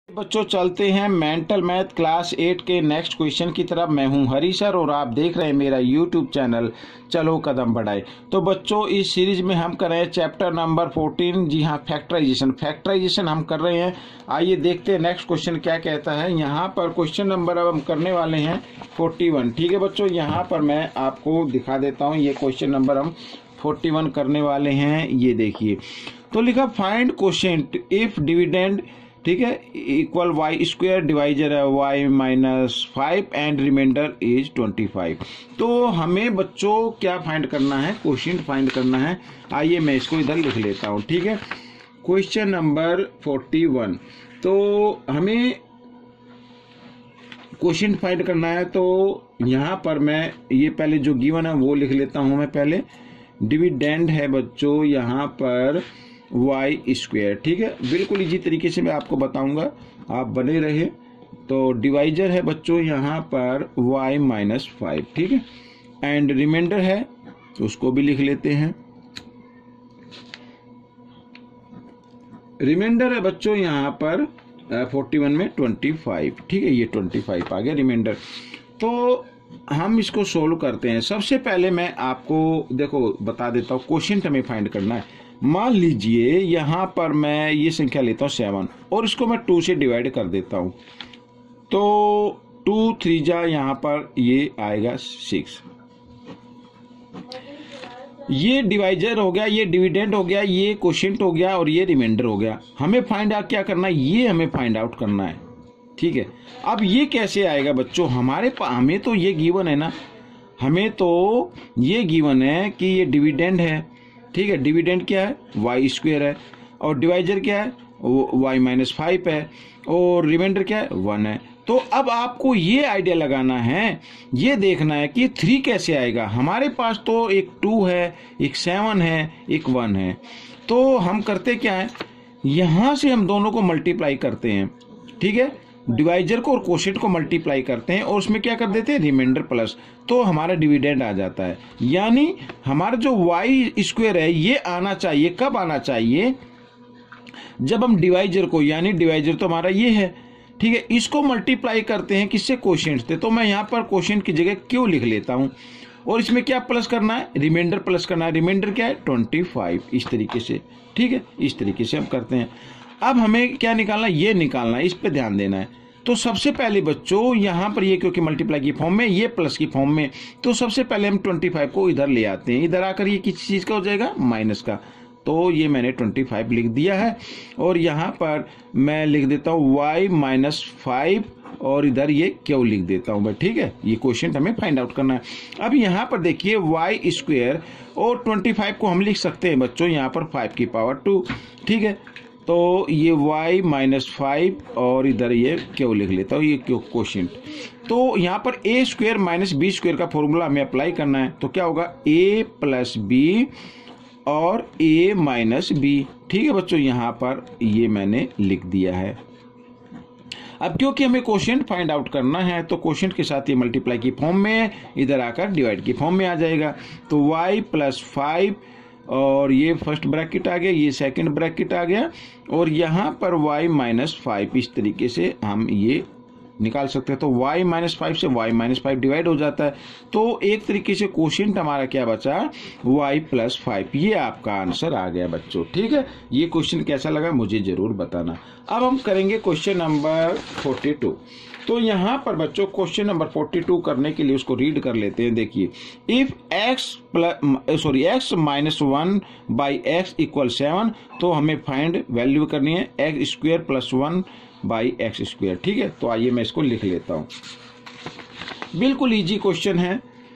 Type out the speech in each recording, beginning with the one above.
बच्चों चलते हैं मेंटल मैथ क्लास 8 के नेक्स्ट क्वेश्चन की तरफ। मैं हूं हरी सर और आप देख रहे हैं मेरा यूट्यूब चैनल चलो कदम बढ़ाए। तो बच्चों इस सीरीज में हम कर रहे हैं चैप्टर नंबर 14। जी हाँ, फैक्टराइजेशन हम कर रहे हैं। आइए देखते हैं नेक्स्ट क्वेश्चन क्या कहता है। यहाँ पर क्वेश्चन नंबर अब हम करने वाले हैं 41। ठीक है बच्चों, यहाँ पर मैं आपको दिखा देता हूँ। ये क्वेश्चन नंबर हम 41 करने वाले हैं। ये देखिए, तो लिखा फाइंड कोशेंट इफ डिविडेंड, ठीक है, इक्वल वाई स्क्वायर, डिवाइजर है y minus 5 and reminder is 25। तो हमें बच्चों क्या फाइंड करना है? कोशेंट फाइंड करना है। आइए मैं इसको इधर लिख लेता हूँ। ठीक है, क्वेश्चन नंबर 41। तो हमें कोशेंट फाइंड करना है। तो यहाँ पर मैं ये पहले जो गिवन है वो लिख लेता हूँ। मैं पहले डिविडेंड है बच्चों यहाँ पर वाई स्क्वायर। ठीक है, बिल्कुल इजी तरीके से मैं आपको बताऊंगा, आप बने रहे। तो डिवाइजर है बच्चों यहाँ पर वाई माइनस 5। ठीक है, एंड रिमाइंडर है तो उसको भी लिख लेते हैं। रिमाइंडर है बच्चों यहाँ पर 41 में 25। ठीक है, ये 25 आ गया रिमाइंडर। तो हम इसको सोल्व करते हैं। सबसे पहले मैं आपको देखो बता देता हूँ, कोशेंट हमें फाइंड करना है। मान लीजिए यहाँ पर मैं ये संख्या लेता हूँ 7 और इसको मैं 2 से डिवाइड कर देता हूँ। तो 2 3 जा यहाँ पर ये आएगा 6। ये डिवाइजर हो गया, ये डिविडेंड हो गया, ये कोशेंट हो गया और ये रिमाइंडर हो गया। हमें फाइंड आउट क्या करना है? ये हमें फाइंड आउट करना है। ठीक है, अब ये कैसे आएगा बच्चों? हमें तो ये गिवन है ना, हमें तो ये गिवन है कि ये डिविडेंड है। ठीक है, डिविडेंड क्या है? वाई स्क्वायर है। और डिवाइजर क्या है? वाई माइनस 5 है। और रिमाइंडर क्या है? 1 है। तो अब आपको ये आइडिया लगाना है, ये देखना है कि 3 कैसे आएगा। हमारे पास तो एक 2 है, एक 7 है, एक 1 है। तो हम करते क्या है, यहां से हम दोनों को मल्टीप्लाई करते हैं। ठीक है, डिवाइजर को और कोशेंट को मल्टीप्लाई करते हैं और उसमें क्या कर देते हैं? Reminder plus. तो हमारा डिविडेंड आ जाता है। यानी हमारा जो वाई स्क्वायर है ये आना चाहिए। कब आना चाहिए? जब हम डिवाइजर को, यानी डिवाइजर तो हमारा ये है, ठीक है, इसको मल्टीप्लाई करते हैं किससे? कोशेंट से। तो मैं यहाँ पर कोशेंट की जगह क्यों लिख लेता हूँ। और इसमें क्या प्लस करना है? रिमाइंडर प्लस करना है। रिमाइंडर क्या है? 25। इस तरीके से, ठीक है, इस तरीके से हम करते हैं। अब हमें क्या निकालना है? ये निकालना है, इस पे ध्यान देना है। तो सबसे पहले बच्चों यहाँ पर ये क्योंकि मल्टीप्लाई की फॉर्म में, ये प्लस की फॉर्म में, तो सबसे पहले हम 25 को इधर ले आते हैं। इधर आकर ये किस चीज का हो जाएगा? माइनस का। तो ये मैंने 25 लिख दिया है। और यहाँ पर मैं लिख देता हूँ वाई माइनस 5 और इधर ये क्यों लिख देता हूँ मैं। ठीक है, ये क्वेश्चन हमें फाइंड आउट करना है। अब यहाँ पर देखिए वाई स्क्वायर और 25 को हम लिख सकते हैं बच्चों यहाँ पर 5 की पावर 2। ठीक है, तो ये y माइनस 5 और इधर ये क्यों लिख लेता हूँ, ये क्यों कोशेंट। तो यहाँ पर a square minus b square का फॉर्मूला हमें अप्लाई करना है। तो क्या होगा? a प्लस बी और a माइनस बी। ठीक है बच्चों, यहाँ पर ये मैंने लिख दिया है। अब क्योंकि हमें कोशेंट फाइंड आउट करना है तो कोशेंट के साथ ये मल्टीप्लाई की फॉर्म में, इधर आकर डिवाइड की फॉर्म में आ जाएगा। तो y प्लस 5 और ये फर्स्ट ब्रैकेट आ गया, ये सेकंड ब्रैकेट आ गया, और यहाँ पर y माइनस 5। इस तरीके से हम ये निकाल सकते हैं। तो y माइनस 5 से y माइनस 5 डिवाइड हो जाता है। तो एक तरीके से कोशेंट हमारा क्या बचा? y plus 5। ये आपका आंसर आ गया बच्चों। ठीक है, ये क्वेश्चन कैसा लगा मुझे जरूर बताना। अब हम करेंगे क्वेश्चन नंबर 42। तो यहाँ पर बच्चों क्वेश्चन नंबर 42 करने के लिए उसको रीड कर लेते हैं। देखिए, if x minus 1 by x equal 7, तो हमें फाइंड वैल्यू करनी है x square plus 1 by x square. ठीक है, तो आइए मैं इसको लिख लेता हूँ। बिल्कुल इजी क्वेश्चन है।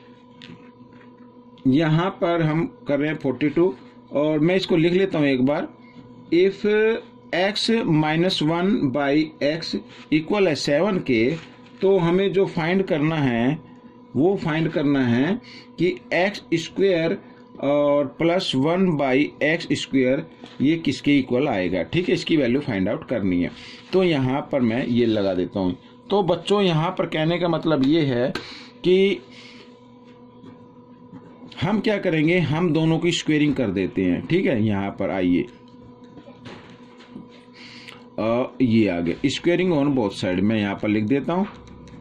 यहाँ पर हम कर रहे हैं 42 और मैं इसको लिख लेता हूँ एक बार। If x minus 1 by x equal है 7 के, तो हमें जो फाइंड करना है वो फाइंड करना है कि एक्स स्क्वायर और प्लस 1 बाई एक्स स्क्वायर ये किसके इक्वल आएगा। ठीक है, इसकी वैल्यू फाइंड आउट करनी है। तो यहाँ पर मैं ये लगा देता हूँ। तो बच्चों यहाँ पर कहने का मतलब ये है कि हम क्या करेंगे, हम दोनों की स्क्वेयरिंग कर देते हैं। ठीक है, यहाँ पर आइए ये आ गया स्क्वेयरिंग ऑन बोथ साइड। मैं यहाँ पर लिख देता हूँ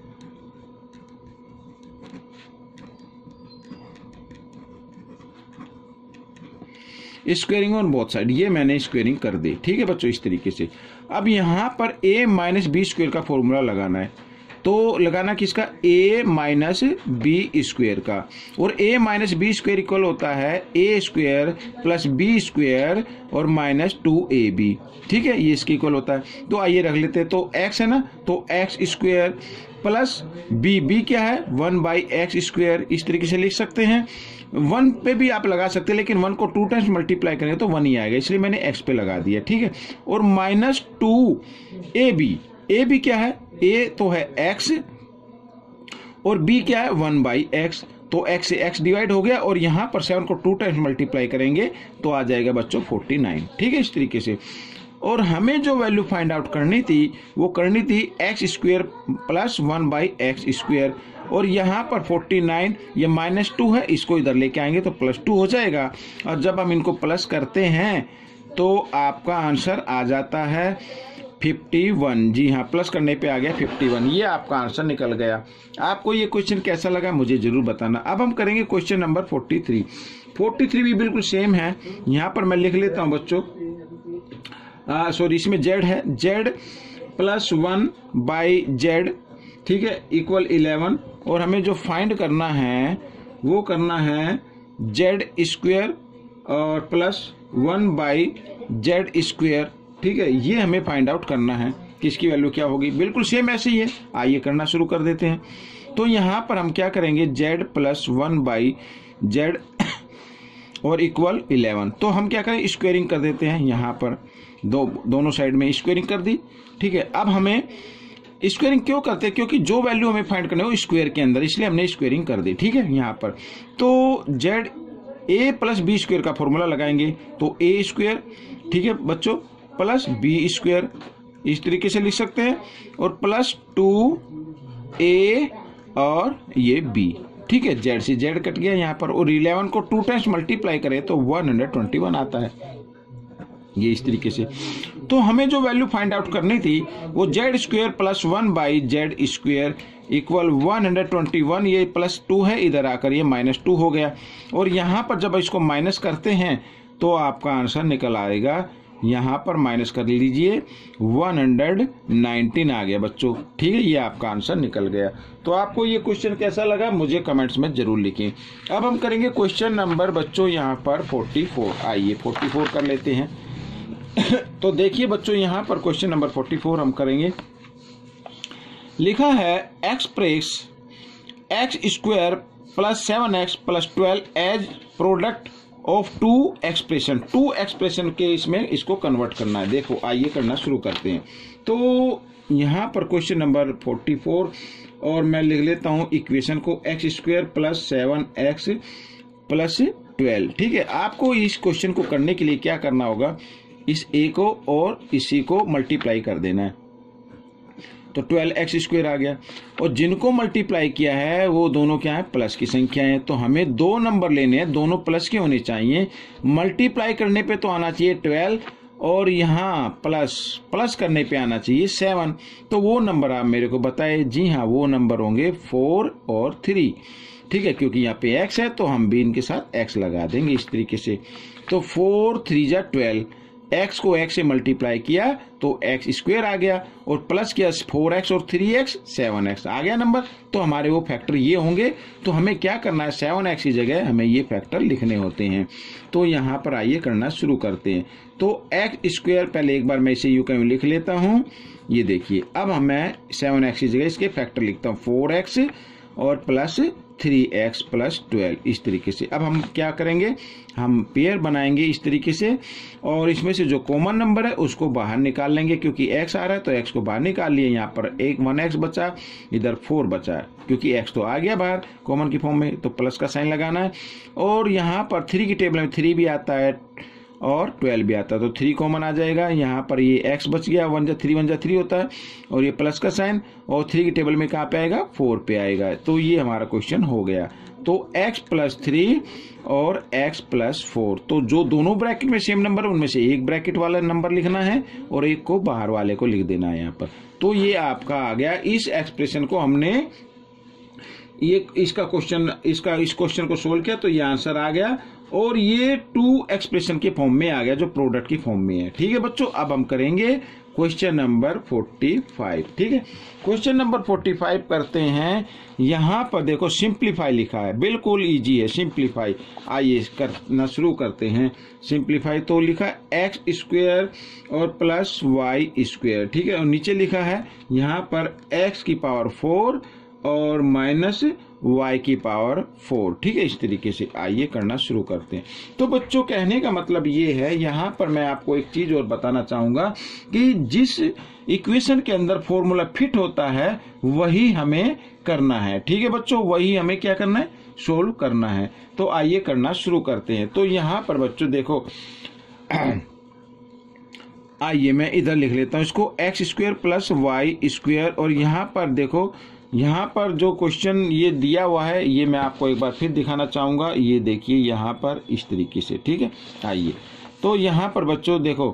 स्क्वेयरिंग ऑन बोथ साइड, ये मैंने स्क्वेयरिंग कर दी। ठीक है बच्चों, इस तरीके से। अब यहाँ पर a माइनस बी स्क्वेयर का फॉर्मूला लगाना है। तो लगाना किसका? a माइनस बी स्क्वेयर का। और a minus b square equal होता है a square plus b square और माइनस 2ab। ठीक है, ये इसके इक्वल होता है। तो आइए रख लेते हैं। तो x है ना, तो x स्क्वेयर प्लस b क्या है? 1/x square. इस तरीके से लिख सकते हैं। 1 पे भी आप लगा सकते हैं, लेकिन 1 को 2 टाइम्स मल्टीप्लाई करेंगे तो 1 ही आएगा, इसलिए मैंने x पे लगा दिया। ठीक है, और माइनस 2ab क्या है? a तो है x और b क्या है? 1/x। तो x से x डिवाइड हो गया और यहाँ पर 7 को 2 टाइम्स मल्टीप्लाई करेंगे तो आ जाएगा बच्चों 49। ठीक है, इस तरीके से। और हमें जो वैल्यू फाइंड आउट करनी थी वो करनी थी x square plus 1/x square. और यहाँ पर 49 ये -2 है, इसको इधर लेके आएंगे तो +2 हो जाएगा। और जब हम इनको प्लस करते हैं तो आपका आंसर आ जाता है 51। जी हाँ, प्लस करने पे आ गया 51। ये आपका आंसर निकल गया। आपको ये क्वेश्चन कैसा लगा मुझे जरूर बताना। अब हम करेंगे क्वेश्चन नंबर 43। 43 भी बिल्कुल सेम है। यहाँ पर मैं लिख लेता हूँ बच्चों, सॉरी, इसमें z है, z प्लस 1/z। ठीक है, इक्वल 11। और हमें जो फाइंड करना है वो करना है z स्क्वेयर और प्लस 1/z स्क्वेयर। ठीक है, ये हमें फाइंड आउट करना है कि इसकी वैल्यू क्या होगी। बिल्कुल सेम ऐसे ही है। आइए करना शुरू कर देते हैं। तो यहाँ पर हम क्या करेंगे? z प्लस 1/z और इक्वल 11। तो हम क्या करें? स्क्वेयरिंग कर देते हैं। यहाँ पर दोनों साइड में स्क्वेयरिंग कर दी। ठीक है, अब हमें स्क्वेयरिंग क्यों करते हैं? क्योंकि जो वैल्यू हमें फाइंड करना है वो स्क्वेयर के अंदर, इसलिए हमने स्क्वेयरिंग कर दी। ठीक है, यहाँ पर तो z a plus b square का फॉर्मूला लगाएंगे तो a स्क्वेयर, ठीक है बच्चों, प्लस बी स्क्वेयर, इस तरीके से लिख सकते हैं, और प्लस 2a और ये b। ठीक है, z से z कट गया यहाँ पर। और 11 को 2 टाइम्स मल्टीप्लाई करें तो 121 आता है, ये इस तरीके से। तो हमें जो वैल्यू फाइंड आउट करनी थी वो z square plus 1/z square equal 121। ये +2 है, इधर आकर ये -2 हो गया। और यहाँ पर जब इसको माइनस करते हैं तो आपका आंसर निकल आएगा। यहाँ पर माइनस कर लीजिए, 119 आ गया बच्चों। ठीक है, ये आपका आंसर निकल गया। तो आपको ये क्वेश्चन कैसा लगा मुझे कमेंट्स में जरूर लिखें। अब हम करेंगे क्वेश्चन नंबर बच्चों यहाँ पर 44। आइए 44 कर लेते हैं। तो देखिए बच्चों, यहाँ पर क्वेश्चन नंबर 44 हम करेंगे। लिखा है express x square plus 7x plus 12 as product of 2 expression. 2 expression के इसमें इसको कन्वर्ट करना है। देखो आइए करना शुरू करते हैं। तो यहाँ पर क्वेश्चन नंबर 44 और मैं लिख लेता हूँ इक्वेशन को x square plus 7x plus 12। ठीक है, आपको इस क्वेश्चन को करने के लिए क्या करना होगा? इस a को और इसी को मल्टीप्लाई कर देना है तो 12x स्क्वायर आ गया। और जिनको मल्टीप्लाई किया है वो दोनों क्या है? प्लस की संख्या है। तो हमें 2 नंबर लेने हैं, दोनों प्लस के होने चाहिए। मल्टीप्लाई करने पे तो आना चाहिए 12 और यहाँ प्लस करने पे आना चाहिए 7। तो वो नंबर आप मेरे को बताए। जी हाँ, वो नंबर होंगे 4 और 3। ठीक है, क्योंकि यहाँ पे x है तो हम भी इनके साथ x लगा देंगे इस तरीके से। तो 4 3 जा 12, x को x से मल्टीप्लाई किया तो x स्क्वायर आ गया और प्लस किया 4x और 3x 7x आ गया नंबर। तो हमारे वो फैक्टर ये होंगे। तो हमें क्या करना है? 7x की जगह हमें ये फैक्टर लिखने होते हैं। तो यहाँ पर आइए करना शुरू करते हैं। तो x स्क्वायर पहले एक बार मैं इसे यूं कहीं लिख लेता हूँ। ये देखिए, अब मैं 7x की जगह इसके फैक्टर लिखता हूँ 4x और प्लस 3x प्लस 12 इस तरीके से। अब हम क्या करेंगे? हम पेयर बनाएंगे इस तरीके से और इसमें से जो कॉमन नंबर है उसको बाहर निकाल लेंगे। क्योंकि x आ रहा है तो x को बाहर निकाल लिए। यहाँ पर 1x बचा, इधर 4 बचा, क्योंकि x तो आ गया बाहर कॉमन की फॉर्म में, तो प्लस का साइन लगाना है। और यहाँ पर 3 की टेबल में 3 भी आता है और 12 भी आता है, तो 3 कॉमन आ जाएगा। यहाँ पर ये x बच गया, 1 जा 3 होता है, और ये प्लस का साइन, और 3 की टेबल में कहाँ पे आएगा, 4 पे आएगा। तो ये हमारा क्वेश्चन हो गया। तो x + 3 और x + 4, तो जो दोनों ब्रैकेट में सेम नंबर उनमें से एक ब्रैकेट वाला नंबर लिखना है और एक को बाहर वाले को लिख देना है यहाँ पर। तो ये आपका आ गया। इस एक्सप्रेशन को हमने ये इस क्वेश्चन को सोल्व किया तो ये आंसर आ गया, और ये 2 एक्सप्रेशन के फॉर्म में आ गया जो प्रोडक्ट की फॉर्म में है। ठीक है बच्चों, अब हम करेंगे क्वेश्चन नंबर 45। ठीक है, क्वेश्चन नंबर 45 करते हैं। यहाँ पर देखो सिंप्लीफाई लिखा है, बिल्कुल इजी है सिंप्लीफाई। आइए करना शुरू करते हैं सिंप्लीफाई। तो लिखा है x² और +y²। ठीक है, और नीचे लिखा है यहाँ पर x⁴ और -y⁴। ठीक है, इस तरीके से आइए करना शुरू करते हैं। तो बच्चों कहने का मतलब ये है, यहाँ पर मैं आपको एक चीज और बताना चाहूंगा कि जिस इक्वेशन के अंदर फॉर्मूला फिट होता है वही हमें करना है। ठीक है बच्चों, वही हमें क्या करना है, सोल्व करना है। तो आइए करना शुरू करते हैं। तो यहाँ पर बच्चों देखो, आइए मैं इधर लिख लेता हूँ इसको, x² + y²। और यहाँ पर देखो, यहाँ पर जो क्वेश्चन ये दिया हुआ है ये मैं आपको एक बार फिर दिखाना चाहूंगा। ये देखिए यहाँ पर इस तरीके से। ठीक है, आइए तो यहाँ पर बच्चों देखो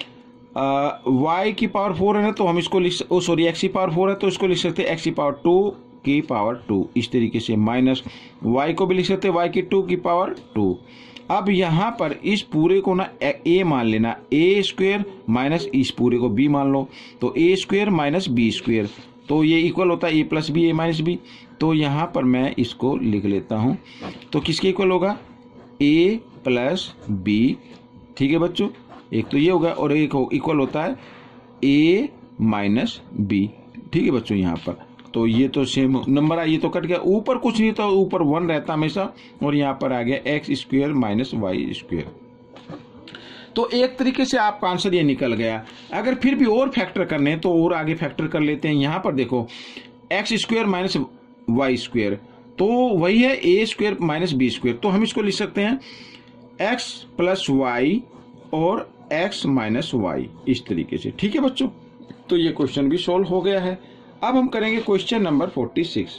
y⁴ है ना, तो हम इसको x⁴ है तो इसको लिख सकते हैं x⁴ इस तरीके से, माइनस y को भी लिख सकते हैं y⁴ अब यहाँ पर इस पूरे को ना a मान लेना, a² माइनस इस पूरे को b मान लो, तो a² - b², तो ये इक्वल होता है a + b a - b। तो यहाँ पर मैं इसको लिख लेता हूँ, तो किसके इक्वल होगा, a + b। ठीक है बच्चों, एक तो ये होगा, और एक इक्वल होता है a - b। ठीक है बच्चों, यहाँ पर तो ये तो सेम नंबर है, ये तो कट गया, ऊपर कुछ नहीं था, ऊपर 1 रहता हमेशा, और यहाँ पर आ गया x² - y²। तो एक तरीके से आपका आंसर ये निकल गया। अगर फिर भी और फैक्टर करने तो और आगे फैक्टर कर लेते हैं। यहाँ पर देखो x² - y², तो वही है a² - b², तो हम इसको लिख सकते हैं x + y और x - y इस तरीके से। ठीक है बच्चों, तो ये क्वेश्चन भी सोल्व हो गया है। अब हम करेंगे क्वेश्चन नंबर 46।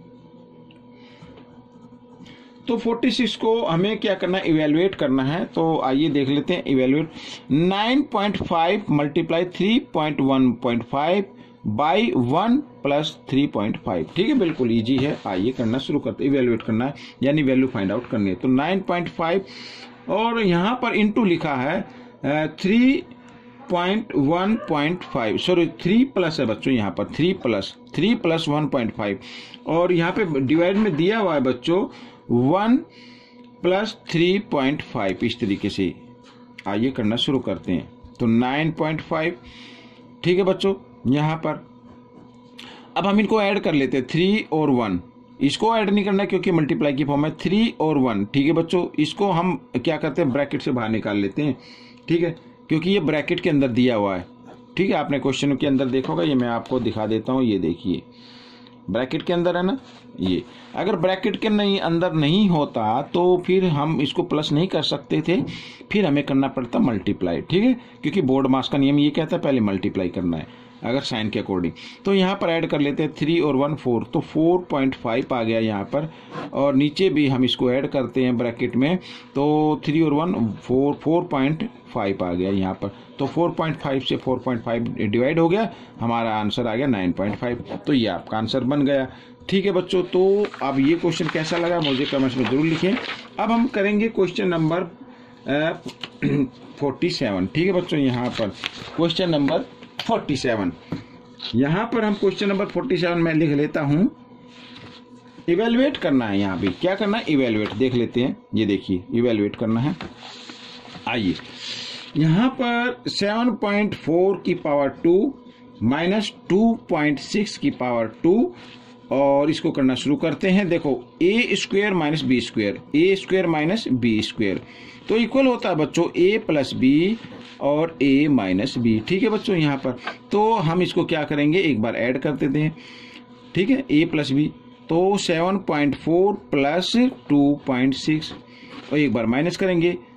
तो 46 को हमें क्या करना है, इवेलुएट करना है। तो आइए देख लेते हैं इवेलुएट। 9.5 × 3.1.5 बाई 1 + 3.5। ठीक है, बिल्कुल इजी है। आइए करना शुरू करते हैं, इवेलुएट करना है यानी वैल्यू फाइंड आउट करनी है। तो 9.5 और यहाँ पर इंटू लिखा है 3.1.5, सॉरी 3 प्लस है बच्चों, यहाँ पर 3 + 1.5, और यहाँ पे डिवाइड में दिया हुआ है बच्चों 1 + 3.5 इस तरीके से। आइए करना शुरू करते हैं। तो 9.5। ठीक है बच्चों, यहाँ पर अब हम इनको ऐड कर लेते हैं, 3 और 1। इसको ऐड नहीं करना क्योंकि मल्टीप्लाई की फॉर्म है, 3 और 1। ठीक है बच्चों, इसको हम क्या करते हैं, ब्रैकेट से बाहर निकाल लेते हैं। ठीक है, क्योंकि ये ब्रैकेट के अंदर दिया हुआ है। ठीक है, आपने क्वेश्चन के अंदर देखा होगा, ये मैं आपको दिखा देता हूँ। ये देखिए ब्रैकेट के अंदर है ना, ये अगर ब्रैकेट के अंदर नहीं होता तो फिर हम इसको प्लस नहीं कर सकते थे, फिर हमें करना पड़ता मल्टीप्लाई। ठीक है, क्योंकि बोर्ड मास का नियम ये कहता है पहले मल्टीप्लाई करना है अगर साइन के अकॉर्डिंग। तो यहाँ पर ऐड कर लेते हैं 3 और 1 4, तो 4.5 आ गया यहाँ पर, और नीचे भी हम इसको ऐड करते हैं ब्रैकेट में, तो 3 और 1 4.5 आ गया यहाँ पर। तो 4.5 से 4.5 डिवाइड हो गया, हमारा आंसर आ गया 9.5। तो ये आपका आंसर बन गया। ठीक है बच्चों, तो अब ये क्वेश्चन कैसा लगा मुझे कमेंट्स में जरूर लिखें। अब हम करेंगे क्वेश्चन नंबर 47। ठीक है बच्चों, यहाँ पर क्वेश्चन नंबर 47, यहाँ पर हम क्वेश्चन नंबर 47 में लिख लेता हूँ, इवेलुएट करना है। यहाँ पे क्या करना है, इवेलुएट देख लेते हैं। ये देखिए इवेलुएट करना है। आइए यहाँ पर 7.4 की पावर 2 माइनस 2.6 की पावर 2, और इसको करना शुरू करते हैं। देखो a² - b², तो इक्वल होता है बच्चों a + b और a - b। ठीक है बच्चों, यहाँ पर तो हम इसको क्या करेंगे, एक बार ऐड कर देते हैं। ठीक है, a + b, तो 7.4 + 2.6, और एक बार माइनस करेंगे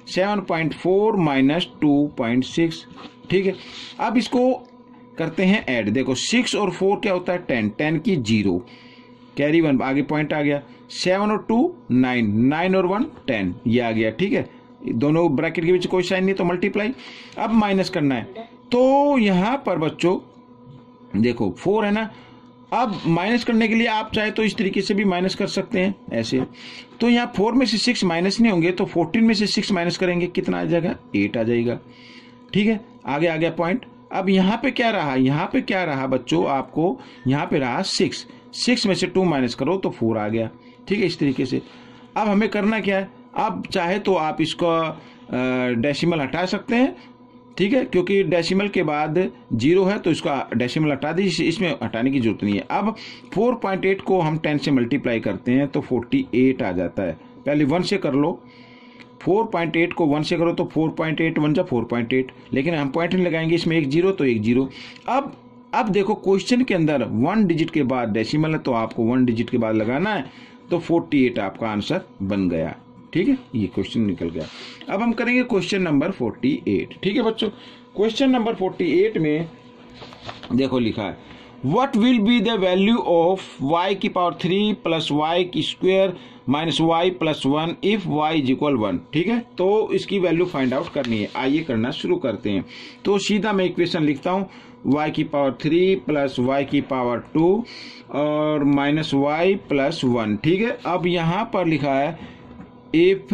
7.4 माइनस 2.6, ठीक है। अब इसको करते हैं ऐड। देखो 6 और 4 क्या होता है 10, 10 की 0, कैरी 1, आगे पॉइंट आ गया। 7 और 2 9, 9 और 1 10, ये आ गया, ठीक है। दोनों ब्रैकेट के बीच कोई साइन नहीं तो मल्टीप्लाई। अब माइनस करना है, तो यहाँ पर बच्चों देखो 4 है ना, अब माइनस करने के लिए आप चाहे तो इस तरीके से भी माइनस कर सकते हैं ऐसे। तो यहाँ 4 में से 6 माइनस नहीं होंगे तो 14 में से 6 माइनस करेंगे, कितना आ जाएगा 8 आ जाएगा, ठीक है। आगे आ गया पॉइंट। अब यहाँ पे क्या रहा, यहाँ पे क्या रहा बच्चों, आपको यहाँ पे रहा 6, 6 में से 2 माइनस करो तो 4 आ गया, ठीक है। इस तरीके से अब हमें करना क्या है, अब चाहे तो आप इसका डेसिमल हटा सकते हैं, ठीक है, क्योंकि डेसिमल के बाद 0 है तो इसका डेसिमल हटा दीजिए, इसमें हटाने की जरूरत नहीं है। अब 4.8 को हम 10 से मल्टीप्लाई करते हैं तो 48 आ जाता है। पहले 1 से कर लो, 4.8 को 1 से करो तो 4.8 1 जा 4.8, लेकिन हम पॉइंट नहीं लगाएंगे, इसमें 1 0 तो 1 0। अब देखो क्वेश्चन के अंदर 1 डिजिट के बाद डेसिमल है तो आपको 1 डिजिट के बाद लगाना है, तो 48 आपका आंसर बन गया, ठीक है। ये क्वेश्चन निकल गया। अब हम करेंगे क्वेश्चन नंबर 48, ठीक है बच्चों। क्वेश्चन नंबर 48 में देखो लिखा है what will be the value of y की पावर 3 प्लस y की square minus y plus 1 if y is equal 1, ठीक है। तो इसकी वैल्यू फाइंड आउट करनी है, आइए करना शुरू करते हैं। तो सीधा मैं इक्वेशन लिखता हूँ, y की पावर 3 प्लस y की पावर 2 और माइनस y प्लस 1, ठीक है। अब यहाँ पर लिखा है इफ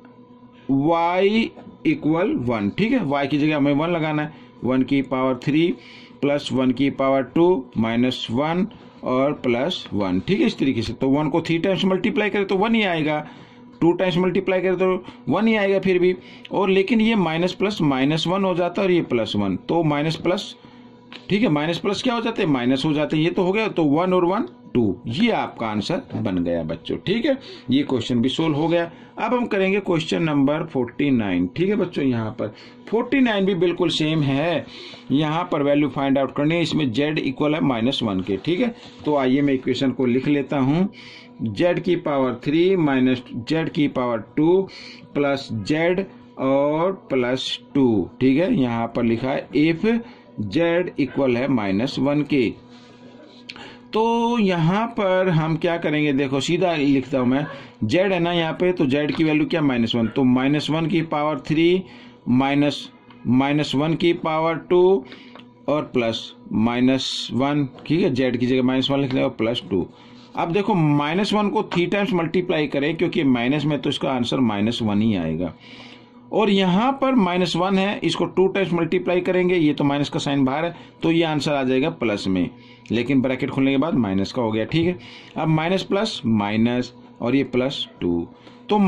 y इक्वल 1, ठीक है। y की जगह हमें 1 लगाना है, 1 की पावर 3 प्लस 1 की पावर 2 माइनस 1 और प्लस 1, ठीक है। इस तरीके से तो 1 को 3 टाइम्स मल्टीप्लाई करें तो 1 ही आएगा, 2 टाइम्स मल्टीप्लाई करें तो 1 ही आएगा फिर भी। और लेकिन ये माइनस प्लस माइनस 1 हो जाता है और ये प्लस 1, तो माइनस प्लस, ठीक है, माइनस प्लस क्या हो जाते हैं माइनस हो जाते हैं, ये तो हो गया। तो 1 और 1 2, ये आपका आंसर बन गया बच्चों, ठीक है। ये क्वेश्चन भी सोल्व हो गया। अब हम करेंगे क्वेश्चन नंबर 49, ठीक है बच्चों। यहाँ पर 49 भी बिल्कुल सेम है, यहाँ पर वैल्यू फाइंड आउट करनी है, इसमें z इक्वल है -1 के, ठीक है। तो आइए मैं इक्वेशन को लिख लेता हूँ, z की पावर 3 माइनस z की पावर 2 प्लस z और प्लस 2, ठीक है। यहाँ पर लिखा है इफ z इक्वल है -1 के। तो यहाँ पर हम क्या करेंगे, देखो सीधा लिखता हूँ मैं, z है ना यहाँ पे, तो z की वैल्यू क्या -1, तो -1 की पावर 3 माइनस 1 की पावर 2 और प्लस -1, ठीक है। z की जगह -1 लिख लेगा प्लस 2। अब देखो -1 को 3 टाइम्स मल्टीप्लाई करें, क्योंकि माइनस में तो इसका आंसर -1 ही आएगा। और यहाँ पर -1 है, इसको 2 टाइम्स मल्टीप्लाई करेंगे, ये तो माइनस का साइन बाहर है, तो ये आंसर आ जाएगा प्लस में, लेकिन ब्रैकेट खुलने के बाद माइनस का हो गया, ठीक है। अब माइनस प्लस माइनस और ये +2, तो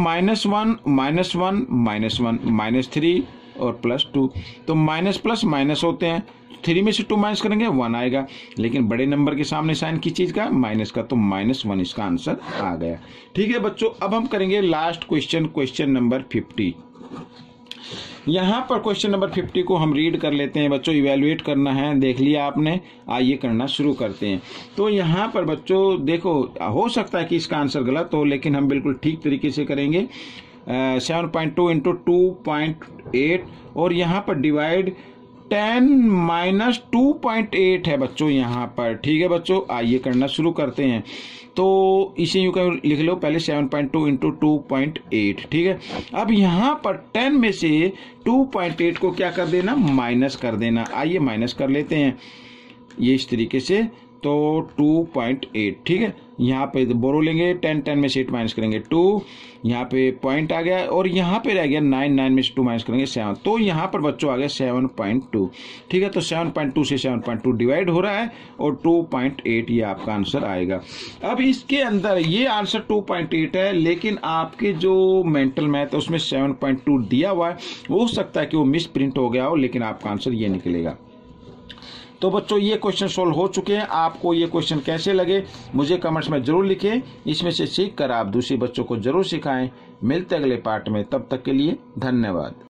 -1 -3 और +2, तो माइनस प्लस माइनस होते हैं, 3 में से 2 माइनस करेंगे 1 आएगा, लेकिन बड़े नंबर के सामने साइन किस चीज का, माइनस का, तो -1 इसका आंसर आ गया, ठीक है बच्चों। अब हम करेंगे लास्ट क्वेश्चन, क्वेश्चन नंबर 50। यहाँ पर क्वेश्चन नंबर 50 को हम रीड कर लेते हैं बच्चों, इवेलुएट करना है, देख लिया आपने, आइए करना शुरू करते हैं। तो यहाँ पर बच्चों देखो, हो सकता है कि इसका आंसर गलत हो, लेकिन हम बिल्कुल ठीक तरीके से करेंगे। 7.2 इंटू 2.8 और यहाँ पर डिवाइड 10 माइनस 2.8 है बच्चों यहाँ पर, ठीक है बच्चों। आइए करना शुरू करते हैं। तो इसे यूं कर लिख लो, पहले 7.2 इंटू 2.8, ठीक है। अब यहाँ पर 10 में से 2.8 को क्या कर देना, माइनस कर देना। आइए माइनस कर लेते हैं ये इस तरीके से, तो 2.8, ठीक है। यहाँ पे बोरो लेंगे, 10 में से 8 माइनस करेंगे 2, यहाँ पे पॉइंट आ गया, और यहाँ पे रह गया 9 में से 2 माइनस करेंगे 7, तो यहाँ पर बच्चों आ गया 7.2, ठीक है। तो 7.2 से 7.2 डिवाइड हो रहा है और 2.8 ये आपका आंसर आएगा। अब इसके अंदर ये आंसर 2.8 है, लेकिन आपके जो मेंटल मैथ है उसमें 7.2 दिया हुआ है, हो सकता है कि वो मिस प्रिंट हो गया हो, लेकिन आपका आंसर ये निकलेगा। तो बच्चों ये क्वेश्चन सोल्व हो चुके हैं। आपको ये क्वेश्चन कैसे लगे मुझे कमेंट्स में जरूर लिखें, इसमें से सीख कर आप दूसरे बच्चों को जरूर सिखाएं। मिलते अगले पार्ट में, तब तक के लिए धन्यवाद।